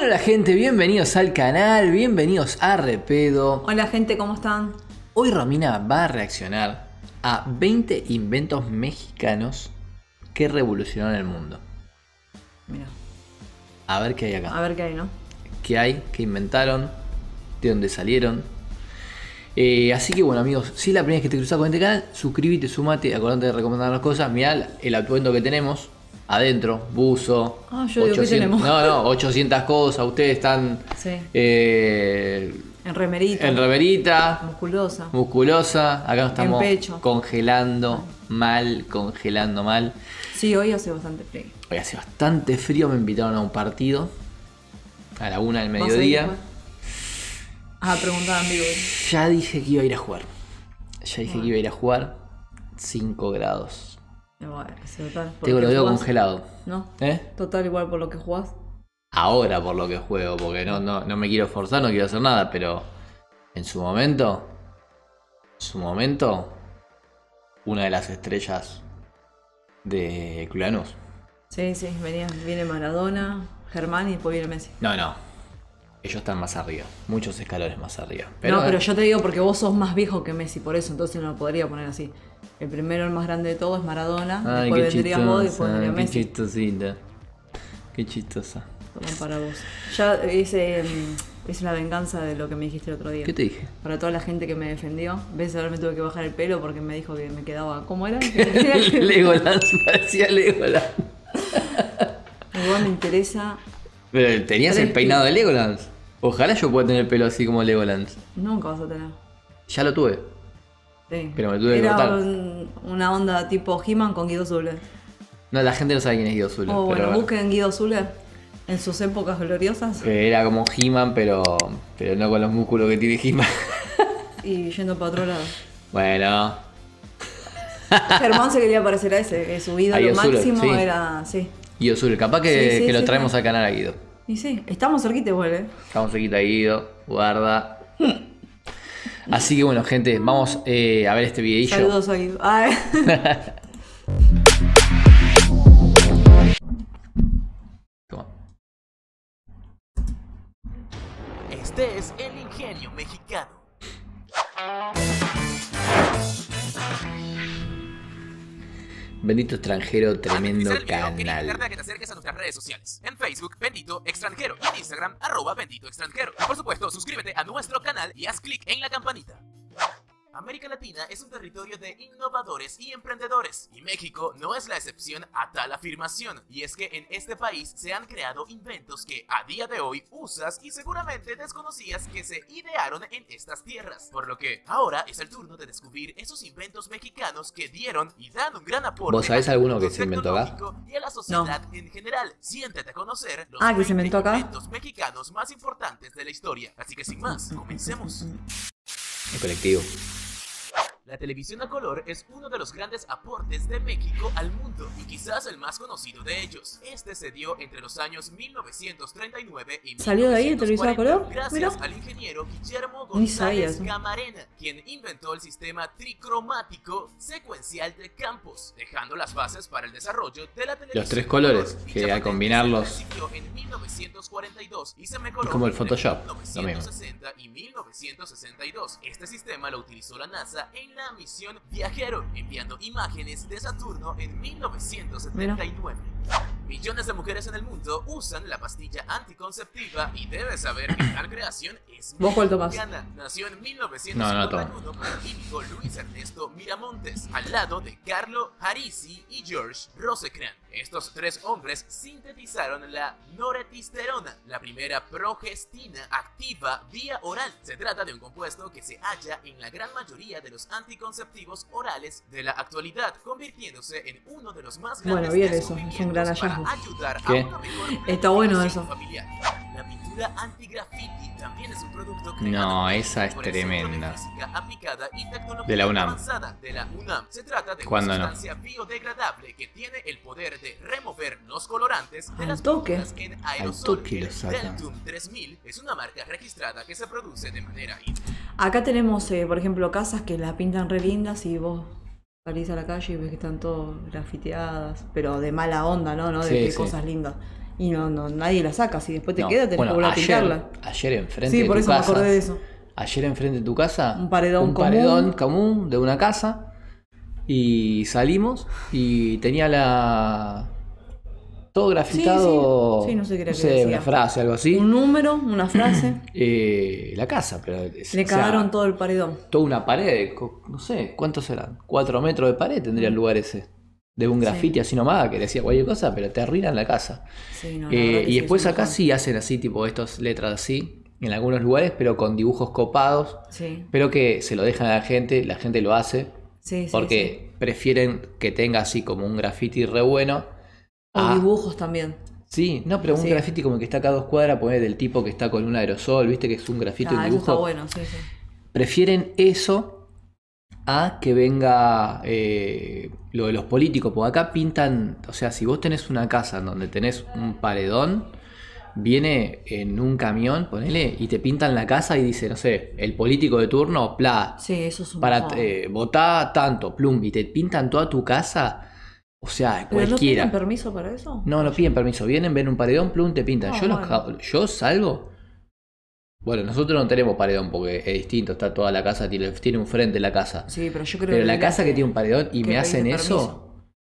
Hola gente, bienvenidos al canal, bienvenidos a Repedo. Hola gente, ¿cómo están? Hoy Romina va a reaccionar a 20 inventos mexicanos que revolucionaron el mundo. Mira, A ver qué hay acá. a ver qué hay, ¿no? ¿Qué hay? ¿Qué inventaron? ¿De dónde salieron? Así que bueno amigos, si es la primera vez que te cruzas con este canal, suscríbete, sumate, acordate de recomendar las cosas. Mirá el atuendo que tenemos adentro, buzo. Ah, yo digo, ¿qué tenemos? No, 800 cosas, ustedes están Sí. en remerita. en remerita, Musculosa. musculosa. Acá nos estamos En pecho. congelando mal. Sí, hoy hace bastante frío. Hoy hace bastante frío, me invitaron a un partido a la 1 del ¿Vas a ir mediodía. a jugar? Ah, preguntaban vivo. Ya dije que iba a ir a jugar. Ya dije que iba a ir a jugar. 5 grados. Bueno, sí, total. por Tengo lo los que dedos jugás, congelados. ¿no? ¿Eh? Total, igual por lo que jugás. Ahora por lo que juego, porque no me quiero forzar, no quiero hacer nada, pero en su momento, una de las estrellas de Clulanús. Sí, viene Maradona, Germán y después viene Messi. No, ellos están más arriba, muchos escalones más arriba. No, pero yo te digo porque vos sos más viejo que Messi, por eso, entonces no lo podría poner así. El primero, el más grande de todos, es Maradona, Ay, después qué vendrías vos y después chistosa, vendría qué Messi. chistosita. Qué chistosa. Toma para vos. Ya es la venganza de lo que me dijiste el otro día. ¿Qué te dije? Para toda la gente que me defendió, ves, ahora me tuve que bajar el pelo porque me dijo que me quedaba. ¿Cómo era? Legolas, parecía Legolas. Igual me interesa. Pero tenías el peinado de Legolas. Ojalá yo pueda tener el pelo así como Legolas. Nunca vas a tener. Ya lo tuve. Sí. Pero me tuve que Era cortar. una onda tipo He-Man con Guido Zuller. No, la gente no sabe quién es Guido Zuller. O pero bueno, busquen Guido Zuller en sus épocas gloriosas era como He-Man, pero no con los músculos que tiene He-Man. y yendo para otro lado. Bueno, Germán se quería parecer a ese, que su A ídolo Guido Zuller, máximo sí. era. Sí. Guido Zuller. Capaz que, Sí, que lo sí, traemos sí. al canal a Guido. Y sí, estamos cerquita igual, Estamos cerquita de Guido. Guarda. Así que bueno, gente, vamos a ver este videillo. Saludos a Guido. Ay. Toma. Este es el ingenio mexicano. Bendito extranjero, tremendo Antes de iniciar el video, quería canal. invitarte a que te acerques a nuestras redes sociales. En Facebook, Bendito Extranjero. Y en Instagram, @Bendito Extranjero. Y por supuesto, suscríbete a nuestro canal y haz clic en la campanita. América Latina es un territorio de innovadores y emprendedores, y México no es la excepción a tal afirmación, y es que en este país se han creado inventos que a día de hoy usas y seguramente desconocías que se idearon en estas tierras, por lo que ahora es el turno de descubrir esos inventos mexicanos que dieron y dan un gran aporte. ¿Vos sabés al alguno mundo que se inventó acá? tecnológico y a la sociedad en general. Siéntete a conocer los Ah, ¿que se inventó acá? inventos mexicanos más importantes de la historia, así que sin más, comencemos. El colectivo. La televisión a color es uno de los grandes aportes de México al mundo y quizás el más conocido de ellos. Este se dio entre los años 1939 y ¿Salió de ahí el televisor a 1940 color? gracias Mira. al ingeniero Guillermo Ni sabía González eso. Camarena, quien inventó el sistema tricromático secuencial de campos, dejando las bases para el desarrollo de la televisión. Los tres colores, a color. que Dicha al patente combinarlos- se recibió en 1942 y se mejoró Es como el entre Photoshop, lo mismo. 1960 y 1962. Este sistema lo utilizó la NASA en la misión Viajero, enviando imágenes de Saturno en 1979. Millones de mujeres en el mundo usan la pastilla anticonceptiva y debes saber que tal creación es ¿Vos cuál tomás? mexicana. Nació en 1951 No, con el químico Luis Ernesto Miramontes, al lado de Carlo Harisi y George Rosecrans. Estos tres hombres sintetizaron la noretisterona, la primera progestina activa vía oral. Se trata de un compuesto que se halla en la gran mayoría de los anticonceptivos orales de la actualidad, convirtiéndose en uno de los más grandes Bueno, bien eso, es un gran descubrimientos para hallazgo. ayudar ¿Qué? a una mejor Está bueno planificación eso. familiar. La pintura anti-graffiti también es un producto No, creado esa es por el Centro de tremenda. Física Aplicada y Tecnología De la UNAM. Avanzada de la UNAM. Se trata de una ¿Cuándo no? sustancia biodegradable que tiene el poder de remover los colorantes de Al las toque. pinturas en aerosol. toque lo saca. Deltum 3000 es una marca registrada que se produce de manera Acá tenemos, por ejemplo, casas que las pintan re lindas y vos salís a la calle y ves que están todas grafiteadas, pero de mala onda, ¿no? De Sí, qué sí. cosas lindas. Y nadie la saca. Si después te No, queda, tenés bueno, que volver a pintarla. ayer enfrente Sí, de por tu eso me casa. acordé de eso. Ayer enfrente de tu casa. Un paredón común de una casa. Y salimos y tenía todo grafitado. Sí, no sé qué era no que sé, decía. una frase, algo así. Un número, una frase. La casa, pero. Le cagaron todo el paredón. Toda una pared, no sé, ¿cuántos serán? 4 metros de pared tendría el lugar ese. De un grafiti así nomás, que decía cualquier cosa, pero te arruinan la casa. Sí, no, la verdad que Y sí, después es un acá bajón. sí hacen así, tipo estas letras así, en algunos lugares, pero con dibujos copados. Sí, Pero que se lo dejan a la gente lo hace, sí, porque prefieren que tenga así como un grafiti re bueno. O dibujos también. Sí, no, pero un Sí. grafiti como que está acá a 2 cuadras, poner del tipo que está con un aerosol, viste que es un grafiti, un Eso dibujo. está bueno, sí. Prefieren eso a que venga lo de los políticos, porque acá pintan, o sea, si vos tenés una casa en donde tenés un paredón, viene en un camión, ponele, y te pintan la casa y dice, no sé, el político de turno, pla, Sí, eso es un para bajón. votar tanto, plum, y te pintan toda tu casa, o sea, ¿Pero no cualquiera. piden permiso para eso? No piden permiso, vienen, ven un paredón, plum, te pintan. Ah, yo, yo salgo. Bueno, nosotros no tenemos paredón porque es distinto, está toda la casa, tiene un frente la casa. Sí, pero yo creo Pero que la casa que tiene un paredón y que me pedís hacen permiso.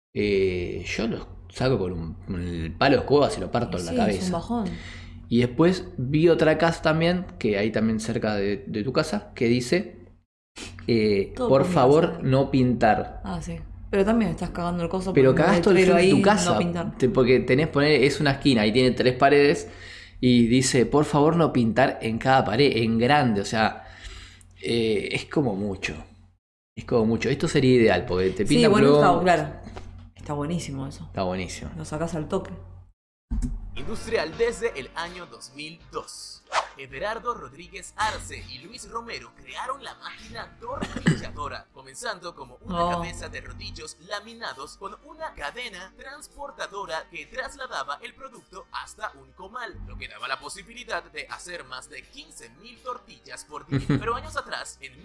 eso, yo lo saco con el palo de escoba, se lo parto en la Sí, es un cabeza. bajón. Y después vi otra casa también, que hay también cerca de tu casa, que dice, Todo por por favor casa. no pintar. Ah, sí. Pero también estás cagando el coso. Pero poniendo cagás todo el letrero frente de tu ahí, casa. no pintar. Porque tenés poner, es una esquina y tiene 3 paredes. Y dice, por favor no pintar en cada pared, en grande. O sea, es como mucho. Es como mucho. Esto sería ideal, porque te Sí, pintan bueno, luego- claro. Está buenísimo eso. Está buenísimo. Lo sacás al toque. Industrial desde el año 2002. Everardo Rodríguez Arce y Luis Romero crearon la máquina tortilladora, comenzando como una Oh. cabeza de rodillos laminados con una cadena transportadora que trasladaba el producto hasta un comal, lo que daba la posibilidad de hacer más de 15.000 tortillas por día. Pero años atrás, en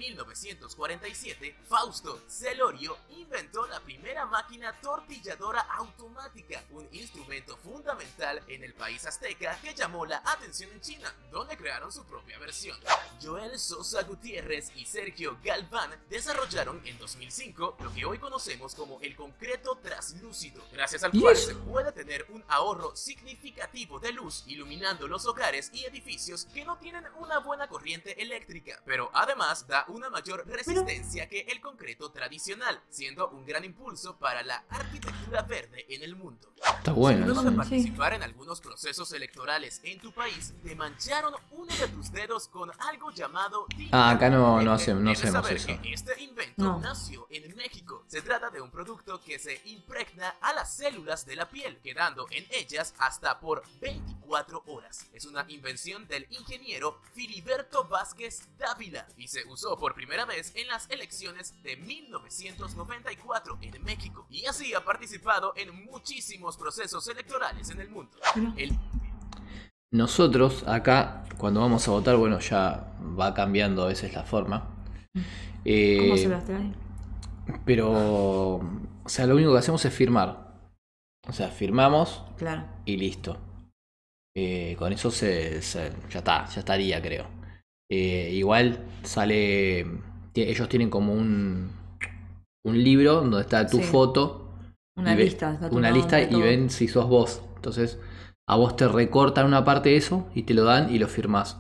1947, Fausto Celorio inventó la primera máquina tortilladora automática, un instrumento fundamental en el país azteca que llamó la atención en China, donde crearon su propia versión. Joel Sosa Gutiérrez y Sergio Galván desarrollaron en 2005 lo que hoy conocemos como el concreto traslúcido, gracias al ¿Y cual eso? se puede tener un ahorro significativo de luz iluminando los hogares y edificios que no tienen una buena corriente eléctrica, pero además da una mayor resistencia que el concreto tradicional, siendo un gran impulso para la arquitectura verde en el mundo. Está bueno. Luego eso. de participar en algunos procesos electorales en tu país, te mancharon uno de tus dedos con algo llamado tinta. Acá no Debes hacemos saber eso. que este invento No. nació en México. Se trata de un producto que se impregna a las células de la piel, quedando en ellas hasta por 24 horas. Es una invención del ingeniero Filiberto Vázquez Dávila y se usó por primera vez en las elecciones de 1994 en México. Y así ha participado en muchísimos procesos electorales en el mundo. El Nosotros acá, cuando vamos a votar, bueno, ya va cambiando a veces la forma. ¿Cómo se las trae? Pero, o sea, lo único que hacemos es firmar. O sea, firmamos Claro. y listo. Con eso ya estaría, creo. Igual sale, ellos tienen como un libro donde está tu Sí. foto. Una y ve- lista. Está tu una nombre, lista y todo. ven si sos vos. Entonces, a vos te recortan una parte de eso y te lo dan y lo firmás.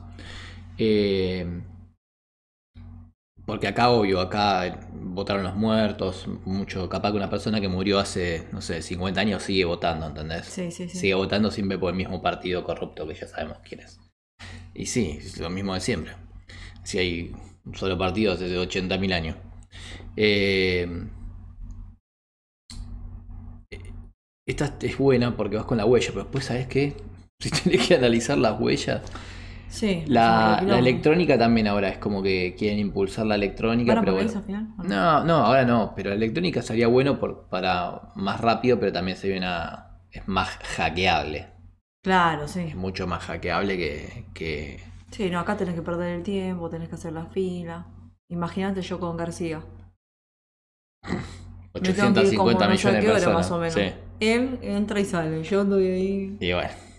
Porque acá, obvio, acá votaron los muertos, mucho. Capaz que una persona que murió hace, no sé, 50 años sigue votando, ¿entendés? Sí. Sigue votando siempre por el mismo partido corrupto que ya sabemos quién es. Y sí, es lo mismo de siempre. Si hay un solo partido desde 80.000 años. Esta es buena porque vas con la huella, pero después, ¿sabes qué? Si tenés que analizar las huellas. Sí. La quilombo. electrónica también ahora es como que quieren impulsar la electrónica, ¿Van a pero poner bueno. eso al final? ¿O no? No, ahora no, pero la electrónica sería bueno para más rápido, pero también es más hackeable. Claro, sí. Es mucho más hackeable que... Sí, no, acá tenés que perder el tiempo, tenés que hacer la fila. Imagínate yo con García. Me tengo que ir como 850 no sé millones a de qué hora personas. más o menos. Sí. Él entra y sale, yo estoy ahí. Y bueno.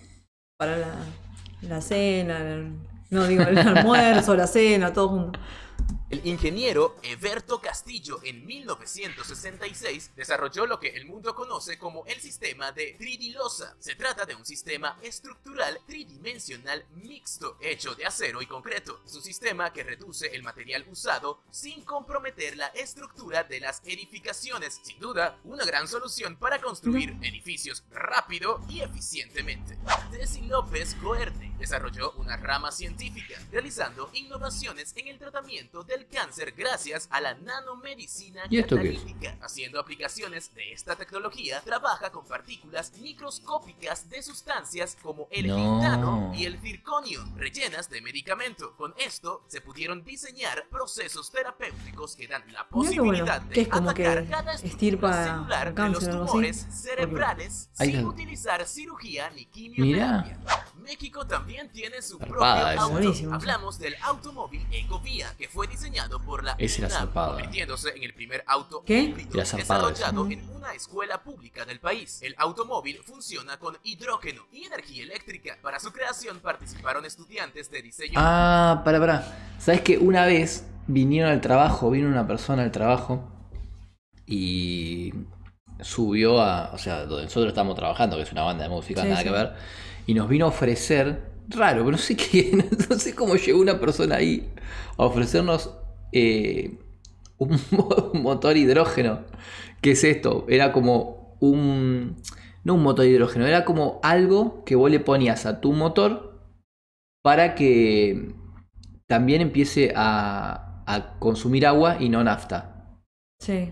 para la cena, no digo el almuerzo, la cena, todo junto. El ingeniero Eberto Castillo en 1966 desarrolló lo que el mundo conoce como el sistema de tridilosa. Se trata de un sistema estructural tridimensional mixto hecho de acero y concreto. Es un sistema que reduce el material usado sin comprometer la estructura de las edificaciones. Sin duda, una gran solución para construir edificios rápido y eficientemente. Desi López Goerne desarrolló una rama científica, realizando innovaciones en el tratamiento del cáncer gracias a la nanomedicina ¿Y esto qué es? catalítica. Haciendo aplicaciones de esta tecnología, trabaja con partículas microscópicas de sustancias como el No. titano y el circonio, rellenas de medicamento. Con esto se pudieron diseñar procesos terapéuticos que dan la Mirá qué bueno, posibilidad que de es como atacar que cada estirpa estructura celular de cáncer los o algo así. tumores cerebrales Ahí sin está. utilizar cirugía ni quimioterapia. México también tiene su Zarpada propio esa. auto. Buenísimo. Hablamos del automóvil Ecovía, que fue diseñado por la Ese era UNAM, zarpada. convirtiéndose en el primer auto ¿Qué? híbrido Era zarpado desarrollado ese. en una escuela pública del país. El automóvil funciona con hidrógeno y energía eléctrica. Para su creación participaron estudiantes de diseño. Ah, para. ¿Sabes que una vez vino una persona al trabajo y subió o sea, donde nosotros estamos trabajando, que es una banda de música, Sí, nada sí. que ver, y nos vino a ofrecer, raro, pero no sé qué, no sé cómo llegó una persona ahí a ofrecernos un motor hidrógeno. ¿Qué es esto? Era como no un motor hidrógeno, era como algo que vos le ponías a tu motor para que también empiece a consumir agua y no nafta. Sí.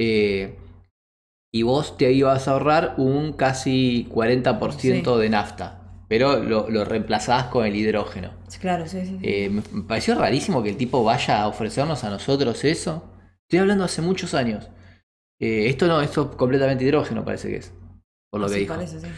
Y vos te ibas a ahorrar un casi 40% de nafta, pero lo reemplazabas con el hidrógeno. Claro, sí, sí. Me pareció rarísimo que el tipo vaya a ofrecernos a nosotros eso. Estoy hablando hace muchos años. Esto no, esto es completamente hidrógeno, parece que es. Por lo que Sí, dijo. parece, sí.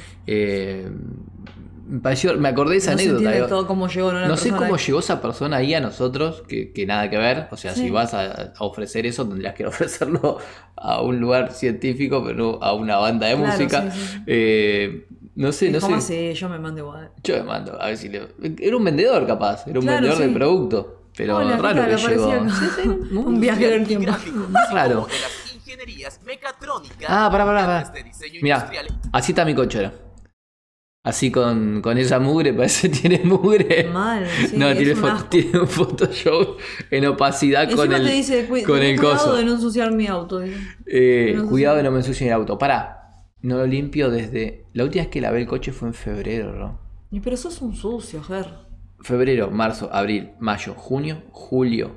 Me acordé de esa No se anécdota. entiende digo, todo cómo llegó, ¿no? La no sé persona cómo ahí. llegó esa persona ahí a nosotros, que nada que ver. O sea, Sí. si vas a ofrecer eso, tendrías que ofrecerlo a un lugar científico, pero no a una banda de Claro, música. sí, sí. No sé, no ¿Cómo sé. así? Yo me mando igual. Yo me mando, a ver si le. Era un vendedor, capaz. Era un Claro, vendedor sí. de producto. Pero Hola, ¿qué raro tal? que llegó. Apareció Sí, sí, un viajero en tiempo. Gráfico, así Claro. como de las ingenierías mecatrónicas, Ah, pará. estudiantes de diseño Mirá, industrial. así está mi cochera. Así con esa mugre, parece que tiene mugre. Mal, sí, No, es tiene, un asco. tiene un Photoshop en opacidad con Encima el, te dice, con ten el cuidado coso. de no ensuciar mi auto. Dice. no Cuidado ensuciar. de no me ensucien el auto. Pará, no lo limpio desde. La última vez que lavé el coche fue en febrero, ¿no? Y pero sos un sucio, Ger. Febrero, marzo, abril, mayo, junio, julio.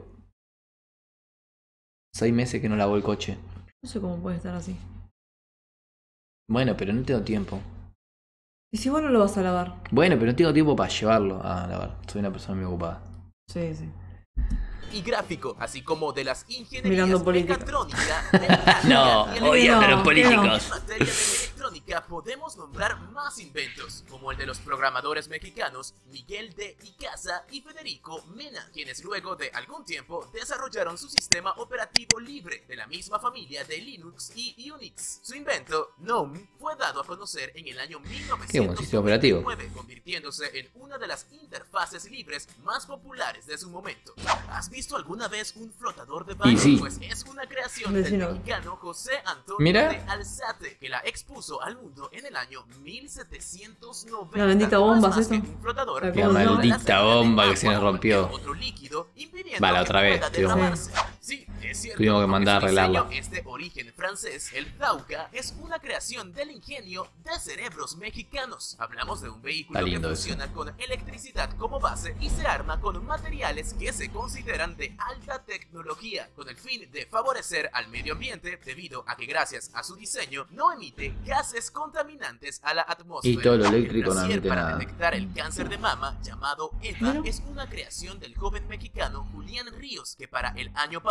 6 meses que no lavo el coche. No sé cómo puede estar así. Bueno, pero no tengo tiempo. Y si vos no lo vas a lavar. Bueno, pero no tengo tiempo para llevarlo a lavar. Soy una persona muy ocupada. Sí, sí. Y gráfico, así como de las ingenierías Mirando política. mecatrónica, mecánica No, y oye, no, pero no. políticos. En materia de electrónica podemos nombrar más inventos, como el de los programadores mexicanos Miguel de Icaza y Federico Mena, quienes luego de algún tiempo desarrollaron su sistema operativo libre de la misma familia de Linux y Unix. Su invento, GNOME, fue dado a conocer en el año Qué buen sistema operativo. 1999, convirtiéndose en una de las interfaces libres más populares de su momento. ¿Has visto alguna vez un flotador de baño? Y sí. Pues es una creación Vecino. del mexicano José Antonio Mira. de Alzate, que la expuso al mundo en el año 1790. La bendita No es bomba, más ¿es que eso? un flotador La que maldita absorbe la salida bomba del que se nos agua o rompió. cualquier otro líquido, impidiendo Va, la que otra vez, pueda tuvimos- derramarse. Sí, es cierto. Tuvimos que aunque mandar a su diseño arreglarla. es de origen francés, el Dauca es una creación del ingenio de cerebros mexicanos. Hablamos de un vehículo Está que lindo eso. funciona con electricidad como base y se arma con materiales que se consideran de alta tecnología, con el fin de favorecer al medio ambiente, debido a que gracias a su diseño no emite gases contaminantes a la atmósfera. Y todo lo eléctrico El no brasier emite para nada. detectar el cáncer de mama, llamado EVA, Mira. es una creación del joven mexicano Julián Ríos, que para el año pasado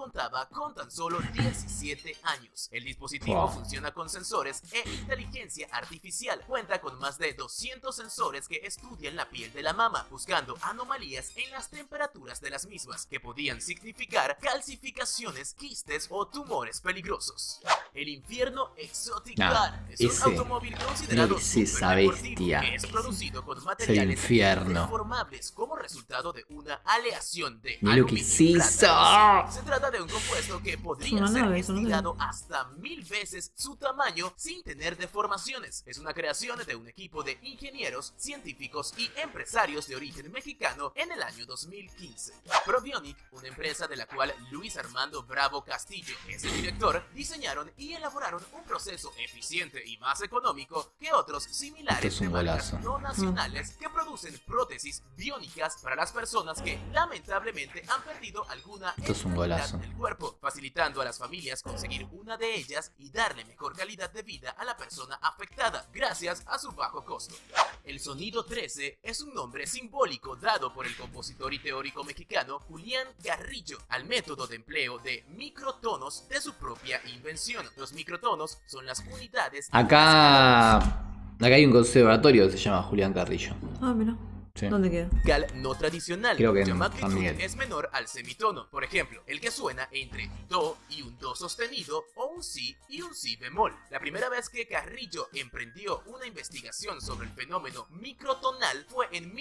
contaba con tan solo 17 años. El dispositivo funciona con sensores e inteligencia artificial. Cuenta con más de 200 sensores que estudian la piel de la mama, buscando anomalías en las temperaturas de las mismas, que podían significar calcificaciones, quistes o tumores peligrosos. El Infierno Exotic Car es un automóvil considerado superdeportivo que es producido con materiales deformables como resultado de una aleación de aluminio. Se trata de un compuesto que podría ser estirado hasta 1000 veces su tamaño sin tener deformaciones. Es una creación de un equipo de ingenieros, científicos y empresarios de origen mexicano en el año 2015. Probionic, una empresa de la cual Luis Armando Bravo Castillo es el director, diseñaron y elaboraron un proceso eficiente y más económico que otros similares de marcas no nacionales que producen prótesis biónicas para las personas que lamentablemente han perdido alguna extremidad del cuerpo, facilitando a las familias conseguir una de ellas y darle mejor calidad de vida a la persona afectada gracias a su bajo costo. El Sonido 13 es un nombre simbólico dado por el compositor y teórico mexicano Julián Carrillo al método de empleo de microtonos de su propia invención. Los microtonos son las unidades... Acá hay un conservatorio que se llama Julián Carrillo. Ah, mira. Sí. ¿Dónde queda? No tradicional, creo que cuya en magnitud San Miguel es menor al semitono. Por ejemplo, el que suena entre do y un do sostenido o un si y un si bemol. La primera vez que Carrillo emprendió una investigación sobre el fenómeno microtonal fue en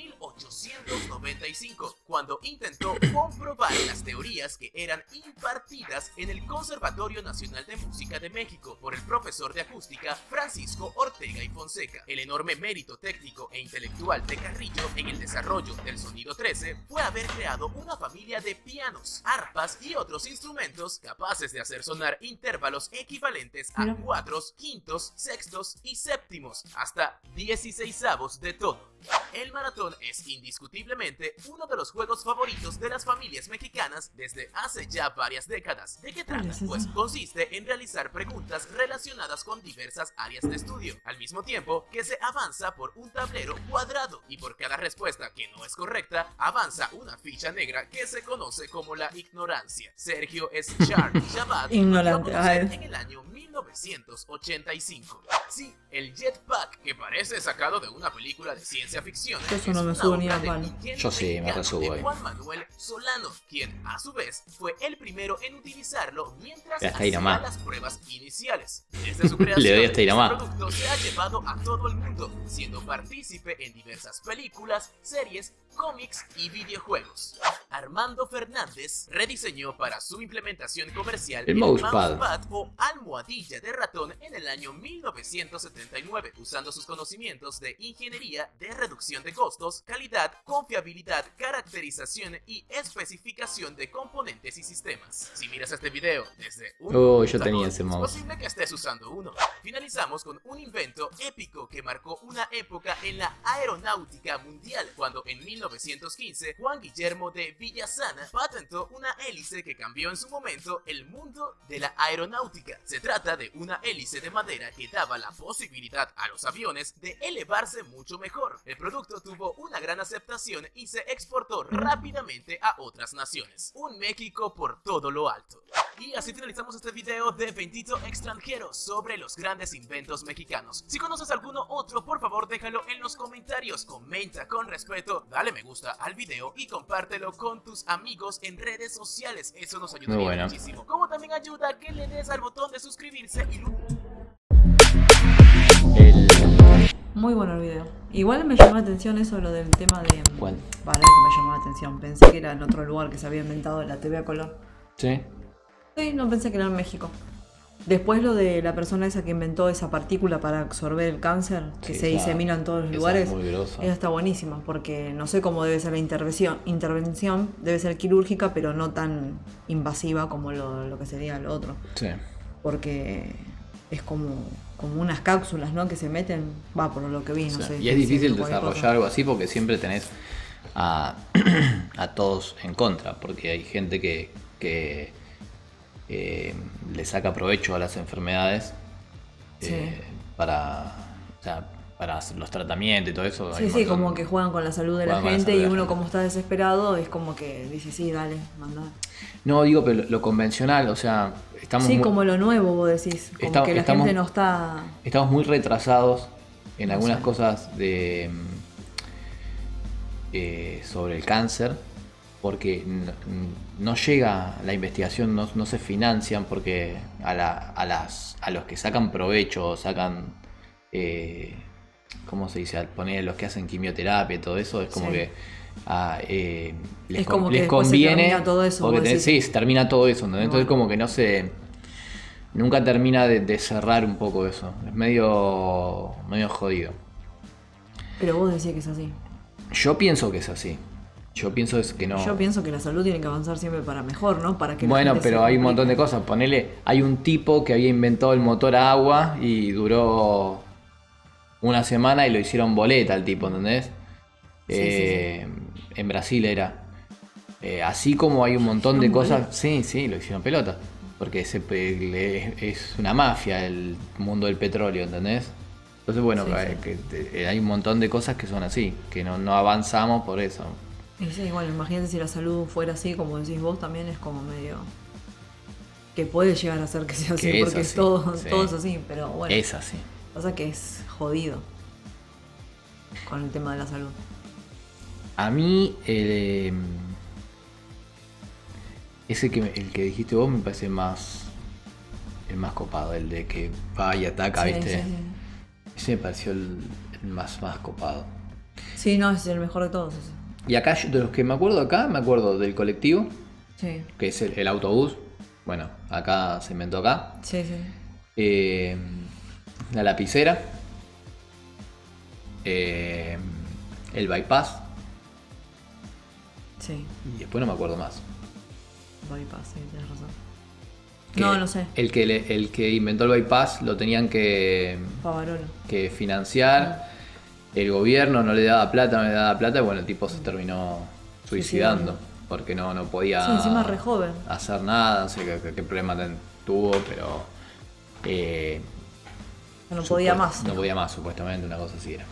1895, cuando intentó comprobar las teorías que eran impartidas en el Conservatorio Nacional de Música de México por el profesor de acústica Francisco Ortega y Fonseca. El enorme mérito técnico e intelectual de Carrillo en el desarrollo del Sonido 13 fue haber creado una familia de pianos, arpas y otros instrumentos capaces de hacer sonar intervalos equivalentes a cuartos, quintos, sextos y séptimos, hasta 16avos de tono. El maratón es indiscutiblemente uno de los juegos favoritos de las familias mexicanas desde hace ya varias décadas. ¿De qué trata? Pues consiste en realizar preguntas relacionadas con diversas áreas de estudio, al mismo tiempo que se avanza por un tablero cuadrado y por cada respuesta que no es correcta, avanza una ficha negra que se conoce como la ignorancia. Sergio Schar Chabad ignorante en el año 1985. Sí, el jetpack, que parece sacado de una película de ciencia ficción, eso no me subo ni a palo. Yo sí, me resubo ahí. Juan Manuel Solano, quien a su vez fue el primero en utilizarlo mientras hacía las pruebas iniciales. Desde su creación, le doy hasta este producto se ha llevado a todo el mundo, siendo partícipe en diversas películas, series, cómics y videojuegos. Armando Fernández rediseñó para su implementación comercial el mousepad o almohadilla de ratón en el año 1979, usando sus conocimientos de ingeniería, de reducción de costos, calidad, confiabilidad, caracterización y especificación de componentes y sistemas. Si miras este video desde un yo tenía ese mouse. es posible que estés usando uno. Finalizamos con un invento épico que marcó una época en la aeronáutica mundial, cuando en 1915 Juan Guillermo de Villasana patentó una hélice que cambió en su momento el mundo de la aeronáutica. Se trata de una hélice de madera que daba la posibilidad a los aviones de elevarse mucho mejor. El producto tuvo una gran aceptación y se exportó rápidamente a otras naciones. Un México por todo lo alto. Y así finalizamos este video de Bendito Extranjero sobre los grandes inventos mexicanos. Si conoces alguno otro, por favor déjalo en los comentarios, comenta con respeto, dale me gusta al video y compártelo con tus amigos en redes sociales. Eso nos ayudaría muchísimo. Como también ayuda a que le des al botón de suscribirse y... Muy bueno el video. Igual me llamó la atención eso, lo del tema de... ¿Cuál? Para eso me llamó la atención. Pensé que era en otro lugar que se había inventado la TV a color. ¿Sí? Sí, no pensé que era en México. Después lo de la persona esa que inventó esa partícula para absorber el cáncer, que se disemina en todos los lugares, esa está buenísima, porque no sé cómo debe ser la intervención, debe ser quirúrgica, pero no tan invasiva como lo que sería lo otro. Sí. Porque es como unas cápsulas, ¿no? Que se meten, por lo que vi, no sé. Y es difícil desarrollar algo así porque siempre tenés a todos en contra, porque hay gente que le saca provecho a las enfermedades para para los tratamientos y todo eso. Sí, como que juegan con la salud de la gente y uno como está desesperado es como que dice, sí, dale, mandá. No, digo, pero lo convencional, o sea, estamos... Sí, como lo nuevo vos decís, como que la gente no está... Estamos muy retrasados en algunas cosas de sobre el cáncer, porque no llega la investigación, no se financian, porque a los que sacan provecho, sacan... ¿cómo se dice? Al poner los que hacen quimioterapia y todo eso, es como que les conviene. Se termina todo eso. Porque se termina todo eso, ¿no? Entonces, como que nunca termina de cerrar un poco eso. Es medio jodido. Pero vos decís que es así. Yo pienso que es así. Yo pienso que no. Yo pienso que la salud tiene que avanzar siempre para mejor, ¿no? Para que bueno, pero hay un montón de cosas. Ponele, hay un tipo que había inventado el motor a agua y duró una semana y lo hicieron boleta al tipo, ¿entendés? Sí. En Brasil era. Así como hay un montón de cosas. Sí, lo hicieron pelota. Porque es una mafia el mundo del petróleo, ¿entendés? Entonces, bueno, hay un montón de cosas que son así, que no avanzamos por eso. Y sí, bueno, imagínate si la salud fuera así, como decís vos, también es como medio... que puede llegar a ser que sea así, porque es todo es así, pero bueno. Es así. Pasa que es jodido con el tema de la salud. A mí, el que dijiste vos me parece el más copado, el de que va y ataca, ¿viste? Sí. Ese me pareció el más copado. Sí, no, es el mejor de todos ese. Y acá, de los que me acuerdo del colectivo, que es el autobús. Bueno, acá se inventó acá. Sí. La lapicera. El bypass. Sí. Y después no me acuerdo más. Bypass, sí, tienes razón. No sé. El que inventó el bypass lo tenían que financiar. El gobierno no le daba plata, y bueno, el tipo se terminó suicidando. Porque no podía encima re joven. hacer nada, no sé qué problema tuvo, pero... no podía más. No podía más, supuestamente, una cosa así era.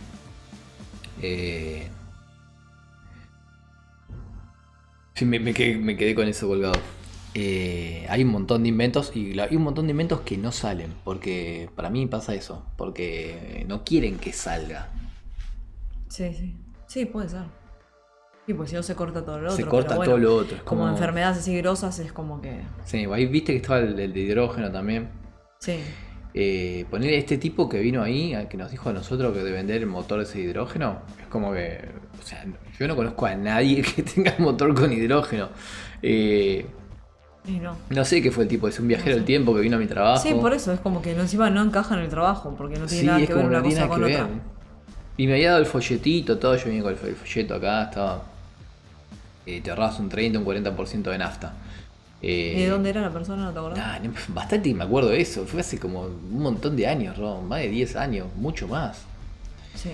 Sí, me quedé con eso colgado. Hay un montón de inventos y hay un montón de inventos que no salen, porque para mí pasa eso, porque no quieren que salga. Sí, puede ser. Sí, pues si no se corta todo lo otro. Se corta todo lo otro. Es como enfermedades así grosas es como que... Sí, ahí viste que estaba el de hidrógeno también. Sí. Poner este tipo que vino ahí, que nos dijo a nosotros que de vender el motor de ese hidrógeno, es como que... O sea, yo no conozco a nadie que tenga el motor con hidrógeno. No sé qué fue el tipo, es un viajero del tiempo que vino a mi trabajo. Sí, por eso, es como que encima no encaja en el trabajo, porque no tiene nada que ver una cosa con otra. Y me había dado el folletito, todo, yo venía con el folleto acá, estaba... te ahorrabas un 30, un 40% de nafta. ¿Y de dónde era la persona? ¿No te acordás? Bastante me acuerdo de eso, fue hace como un montón de años, más de 10 años, mucho más. Sí.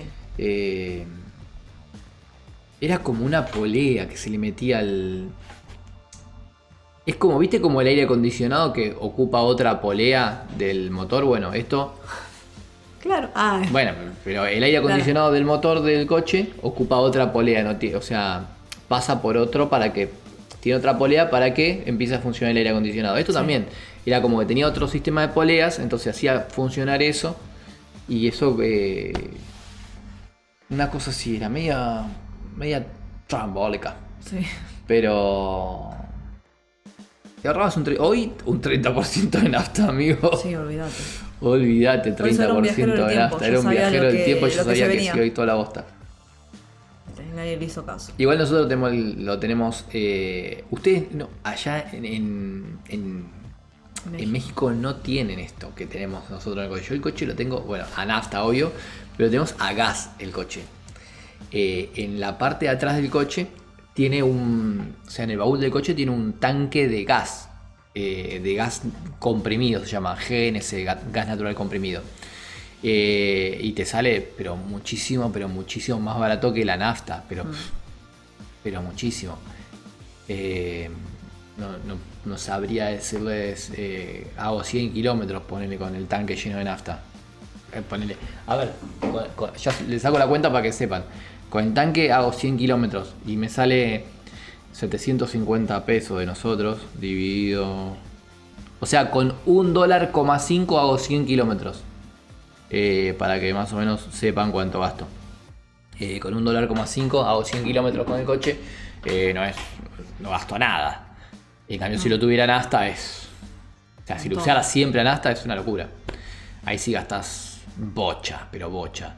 Era como una polea que se le metía al... Es como, ¿viste como el aire acondicionado que ocupa otra polea del motor? Bueno, esto... Claro. Bueno, pero el aire acondicionado del motor del coche ocupa otra polea, ¿no? O sea, pasa por otro para que... Tiene otra polea para que empiece a funcionar el aire acondicionado. Esto también era como que tenía otro sistema de poleas, entonces hacía funcionar eso. Y eso... una cosa así, era media trambólica. Sí. Pero... Te ahorrabas hoy un 30% de nafta, amigo. Sí, olvídate. Olvídate, 30% de nafta. Era un viajero del tiempo, yo sabía que sí, hoy toda la bosta. Nadie le hizo caso. Igual nosotros lo tenemos... ustedes allá en México no tienen esto que tenemos nosotros en el coche. Yo el coche lo tengo, bueno, a nafta, obvio, pero tenemos a gas el coche. En la parte de atrás del coche tiene o sea, en el baúl del coche tiene un tanque de gas comprimido, se llama GNC, gas natural comprimido. Y te sale pero muchísimo más barato que la nafta, pero muchísimo. No sabría decirles, hago 100 kilómetros, ponele con el tanque lleno de nafta. ponele. A ver, ya le saco la cuenta para que sepan. Con el tanque hago 100 kilómetros y me sale 750 pesos de nosotros dividido. O sea, con $1.5 hago 100 kilómetros. Para que más o menos sepan cuánto gasto. Con $1.5 hago 100 kilómetros con el coche. No gasto nada. En cambio, si lo tuviera nafta es... O sea, si lo usara siempre a nafta es una locura. Ahí sí gastas bocha, pero bocha.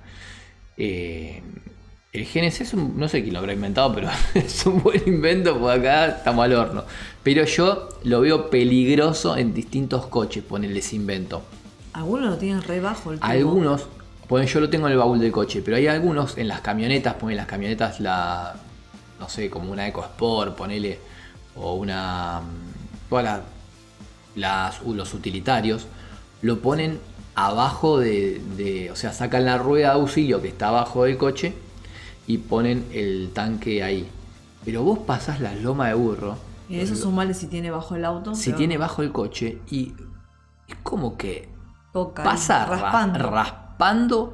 El GNC no sé quién lo habrá inventado, pero es un buen invento, porque acá estamos al horno. Pero yo lo veo peligroso en distintos coches, ponerle ese invento. Algunos lo tienen re bajo el tubo. Algunos, yo lo tengo en el baúl del coche, pero hay algunos en las camionetas, ponen las camionetas no sé, como una EcoSport, ponele, o una... Todas los utilitarios, lo ponen abajo o sea, sacan la rueda de auxilio que está abajo del coche y ponen el tanque ahí. Pero vos pasás la loma de burro. Y eso sumale si tiene bajo el auto. Si tiene bajo el coche y es como que toca pasa raspando.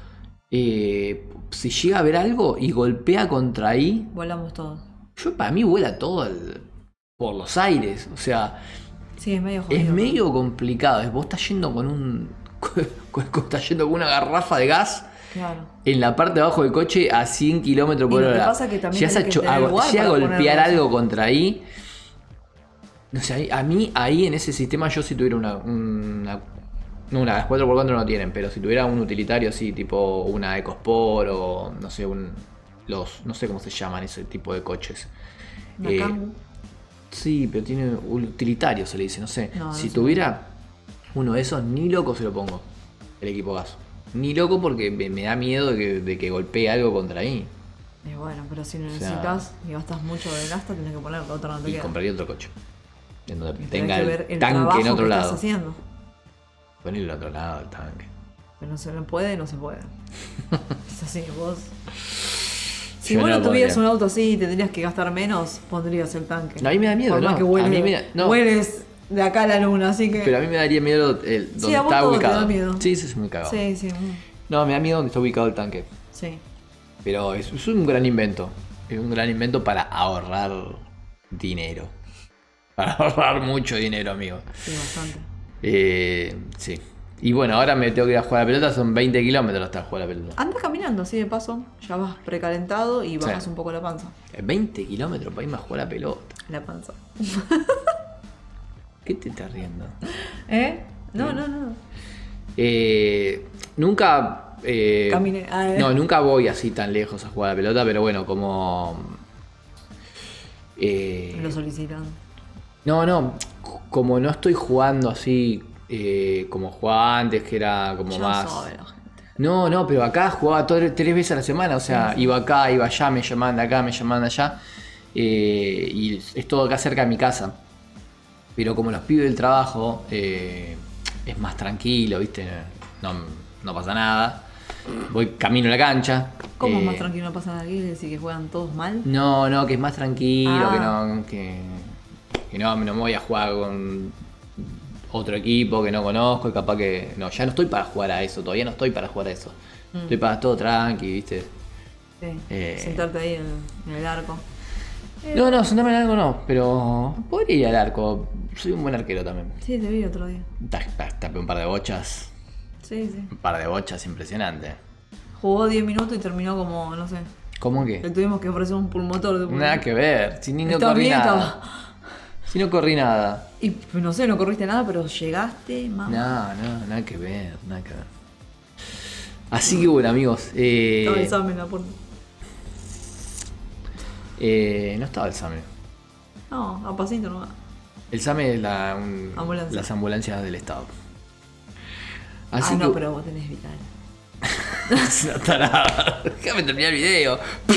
Si llega a ver algo y golpea contra ahí, volamos todos. Para mí vuela todo por los aires. O sea, sí, es medio jodido. Es medio complicado. Vos estás yendo estás yendo con una garrafa de gas. Claro. En la parte de abajo del coche a 100 kilómetros por hora. Pasa que también si a golpear algo contra ahí. No sé, a mí ahí en ese sistema, yo si tuviera las 4x4 no tienen, pero si tuviera un utilitario así, tipo una EcoSport o no sé, no sé cómo se llaman ese tipo de coches. Sí, pero tiene utilitario, se le dice, no sé. Si tuviera uno de esos, ni loco se lo pongo, el equipo gas. Ni loco, porque me da miedo de que golpee algo contra ahí. Y bueno, pero si necesitas y gastas mucho de gasta, tenés que ponerlo, otro no te y queda. Compraría otro coche. En donde tenga el tanque en otro lado. Haciendo. Ponerlo en otro lado el tanque. Pero no se puede. Es así, vos... Si vos no tuvieras un auto así y tendrías que gastar menos, pondrías el tanque. No, a mí me da miedo, por más que hueles de acá a la luna, así que... Pero a mí me daría miedo donde está ubicado. Te da miedo. Sí, eso es muy cagado. Sí. No, me da miedo donde está ubicado el tanque. Sí. Pero es un gran invento. Es un gran invento para ahorrar dinero. Para ahorrar mucho dinero, amigo. Sí, bastante. Sí. Y bueno, ahora me tengo que ir a jugar a la pelota, son 20 kilómetros hasta jugar a la pelota. Anda caminando, así de paso, ya vas precalentado y bajas un poco la panza. 20 kilómetros para irme a jugar a la pelota. La panza. ¿Qué te estás riendo? No. Nunca... Caminé. No, nunca voy así tan lejos a jugar a la pelota, pero bueno, como... Lo solicitan. No, como no estoy jugando así como jugaba antes, que era como más... No, pero acá jugaba 3 veces a la semana, o sea, iba acá, iba allá, me llamaban de acá, me llamaban de allá, y es todo acá cerca de mi casa. Pero como los pibes del trabajo, es más tranquilo, ¿viste? No pasa nada. Voy camino a la cancha. ¿Cómo es más tranquilo? ¿No pasa nada aquí? ¿Es decir que juegan todos mal? No, que es más tranquilo, que no me voy a jugar con otro equipo que no conozco y capaz que... No, ya no estoy para jugar a eso, todavía no estoy para jugar a eso. Estoy para todo tranqui, ¿viste? Sí, sentarte ahí en el arco. No, sentarme en el arco no, pero podría ir al arco. Soy un buen arquero también. Sí, te vi otro día. Tapé un par de bochas. Sí. Un par de bochas impresionante. Jugó 10 minutos y terminó como, no sé. ¿Cómo que? Le tuvimos que ofrecer un pulmotor. Nada que ver, si ni no corrí nada. Si no corrí nada. Y no sé, no corriste nada, pero llegaste, mamá. No, nada que ver. Así que bueno, amigos. Estaba el examen a puerta. No estaba el SAME. No, a pasito nomás. El SAME es las ambulancias del Estado. Así no, pero vos tenés vital. No está nada. Déjame terminar el video.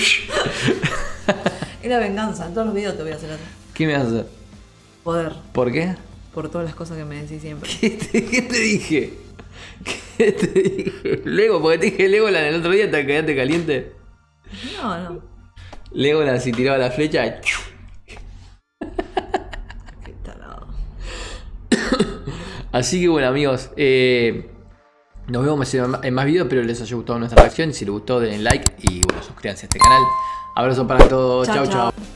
Es la venganza. En todos los videos te voy a hacer eso. ¿Qué me vas a hacer? Poder. ¿Por qué? Por todas las cosas que me decís siempre. ¿Qué te dije? ¿Qué te dije? Lego, porque te dije Legoland el otro día, ¿te quedaste caliente? No. Legoland si tiraba la flecha. Qué tarado. Así que bueno, amigos. Nos vemos en más videos, espero les haya gustado nuestra reacción. Si les gustó, denle like y bueno, suscríbanse a este canal. Abrazo para todos, chau chau.